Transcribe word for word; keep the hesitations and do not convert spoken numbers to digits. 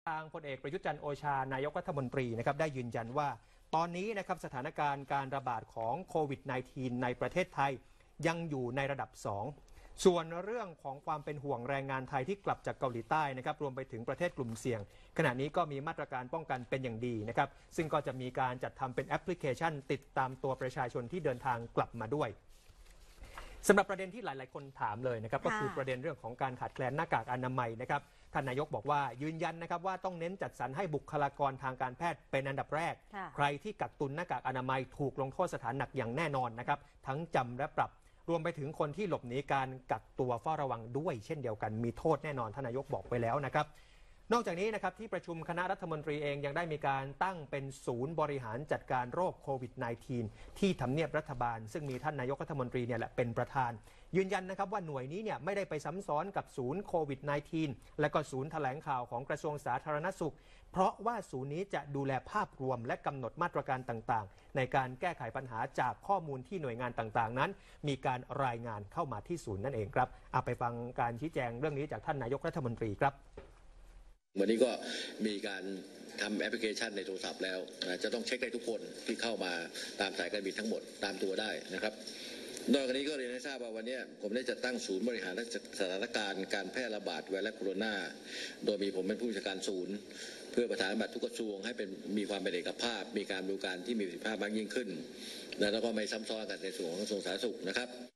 ทางพลเอกประยุทธ์จันทร์โอชานายกรัฐมนตรีนะครับได้ยืนยันว่าตอนนี้นะครับสถานการณ์การระบาดของโควิด สิบเก้า ในประเทศไทยยังอยู่ในระดับสองส่วนเรื่องของความเป็นห่วงแรงงานไทยที่กลับจากเกาหลีใต้นะครับรวมไปถึงประเทศกลุ่มเสี่ยงขณะนี้ก็มีมาตรการป้องกันเป็นอย่างดีนะครับซึ่งก็จะมีการจัดทำเป็นแอปพลิเคชันติดตามตัวประชาชนที่เดินทางกลับมาด้วยสำหรับประเด็นที่หลายๆคนถามเลยนะครับก็คือประเด็นเรื่องของการขาดแคลนหน้ากากอนามัยนะครับท่านนายกบอกว่ายืนยันนะครับว่าต้องเน้นจัดสรรให้บุคลากรทางการแพทย์เป็นอันดับแรกใครที่กักตุนหน้ากากอนามัยถูกลงโทษสถานหนักอย่างแน่นอนนะครับทั้งจำและปรับรวมไปถึงคนที่หลบหนีการกักตัวเฝ้าระวังด้วยเช่นเดียวกันมีโทษแน่นอนท่านนายกบอกไปแล้วนะครับนอกจากนี้นะครับที่ประชุมคณะรัฐมนตรีเองยังได้มีการตั้งเป็นศูนย์บริหารจัดการโรคโควิด สิบเก้า ที่ทำเนียบรัฐบาลซึ่งมีท่านนายกรัฐมนตรีเนี่ยแหละเป็นประธานยืนยันนะครับว่าหน่วยนี้เนี่ยไม่ได้ไปซ้ำซ้อนกับศูนย์โควิด สิบเก้า และก็ศูนย์แถลงข่าวของกระทรวงสาธารณสุขเพราะว่าศูนย์นี้จะดูแลภาพรวมและกำหนดมาตรการต่างๆในการแก้ไขปัญหาจากข้อมูลที่หน่วยงานต่างๆนั้นมีการรายงานเข้ามาที่ศูนย์นั่นเองครับเอาไปฟังการชี้แจงเรื่องนี้จากท่านนายกรัฐมนตรีครับวันนี้ก็มีการทำแอปพลิเคชันในโทรศัพท์แล้วนะจะต้องเช็คได้ทุกคนที่เข้ามาตามสายการบินทั้งหมดตามตัวได้นะครับนอกจากนี้ก็เรียนให้ทราบว่าวันนี้ผมได้จัดตั้งศูนย์บริหารสถานการณ์การแพร่ระบาดไวรัสโคโรนาโดยมีผมเป็นผู้จัดการศูนย์เพื่อประสานบัตรทุกกระทรวงให้เป็นมีความเป็นเอกภาพมีการบริการที่มีประสิทธิภาพมากยิ่งขึ้นแล้วก็ไม่ซ้ำซ้อนกันในส่วนของกระทรวงสาธารณสุขนะครับ